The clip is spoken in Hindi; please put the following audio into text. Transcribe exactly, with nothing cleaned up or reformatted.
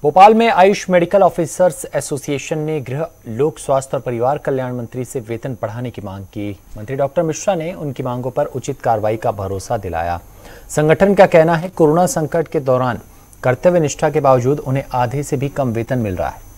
भोपाल में आयुष मेडिकल ऑफिसर्स एसोसिएशन ने गृह, लोक स्वास्थ्य और परिवार कल्याण मंत्री से वेतन बढ़ाने की मांग की। मंत्री डॉक्टर मिश्रा ने उनकी मांगों पर उचित कार्रवाई का भरोसा दिलाया। संगठन का कहना है, कोरोना संकट के दौरान कर्तव्य निष्ठा के बावजूद उन्हें आधे से भी कम वेतन मिल रहा है।